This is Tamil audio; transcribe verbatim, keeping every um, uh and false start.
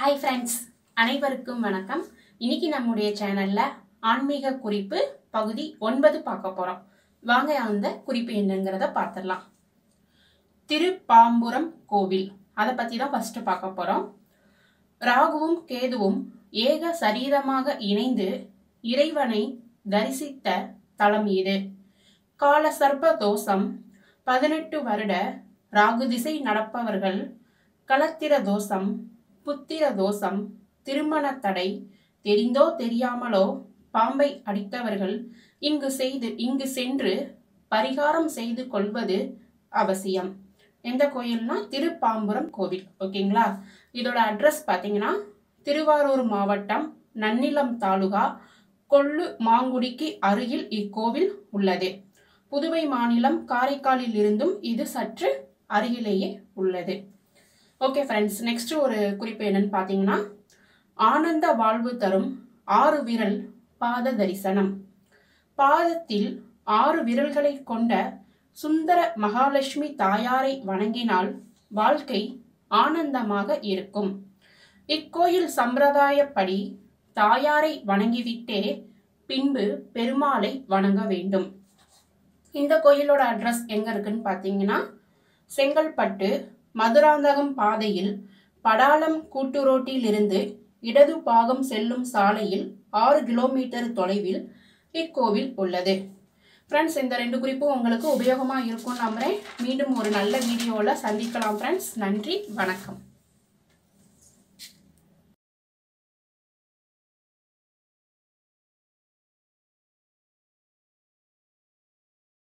हाई फ्रेंड्स அனைவருக்கும் வணக்கம் இன்னைக்கு நம்முடைய சேனல்ல ஆன்மீக குறிப்பு பகுதி ஒன்பது பார்க்க போறோம் வாங்க அந்த குறிப்பு என்னங்கறத பார்த்தறலாம் திருப்பாம்புரம் கோவில் அத பத்தி தான் ஃபர்ஸ்ட் பார்க்க போறோம் ராகுவும் கேதுவும் ஏக சரீரமாக இணைந்து இறைவனை தரிசித்த தலம் இது கால சர்ப்ப தோஷம் பதினெட்டு வருட ராகு திசை நடப்பவர்கள் கலத்திர தோஷம் புத்திர தோஷம் திருமண தடை தெரிந்தோ தெரியாமலோ பாம்பை அடித்தவர்கள் இங்கு செய்து இங்கு சென்று பரிகாரம் செய்து கொள்வது அவசியம். எந்த கோயில்னா திருப்பாம்புரம் கோவில். ஓகேங்களா? இதோட அட்ரஸ் பாத்தீங்கன்னா திருவாரூர் மாவட்டம் நன்னிலம் தாலுகா கொள்ளு மாங்குடிக்கு அருகில் இக்கோவில் உள்ளது. புதுவை மாநிலம் காரைக்காலில் இருந்தும் இது சற்று அருகிலேயே உள்ளது. ஓகே ஃப்ரெண்ட்ஸ், நெக்ஸ்ட் ஒரு குறிப்பு என்னன்னு பார்த்தீங்கன்னா ஆனந்த வாழ்வு தரும் ஆறு விரல் பாத தரிசனம். பாதத்தில் ஆறு விரல்களை கொண்ட சுந்தர மகாலட்சுமி தாயாரை வணங்கினால் வாழ்க்கை ஆனந்தமாக இருக்கும். இக்கோயில் சம்பிரதாயப்படி தாயாரை வணங்கிவிட்டே பின்பு பெருமாளை வணங்க வேண்டும். இந்த கோயிலோட அட்ரஸ் எங்க இருக்குன்னு பார்த்தீங்கன்னா செங்கல்பட்டு மதுராந்தகம் பாதையில் படாலம் கூட்டுரோட்டில் இருந்து இடது பாகம் செல்லும் சாலையில் ஆறு கிலோமீட்டர் தொலைவில் இக்கோவில் உள்ளது. ஃப்ரெண்ட்ஸ், இந்த ரெண்டு குறிப்பும் உங்களுக்கு உபயோகமாக இருக்கும் நம்புறேன். மீண்டும் ஒரு நல்ல வீடியோவில் சந்திக்கலாம் ஃப்ரெண்ட்ஸ். நன்றி, வணக்கம்.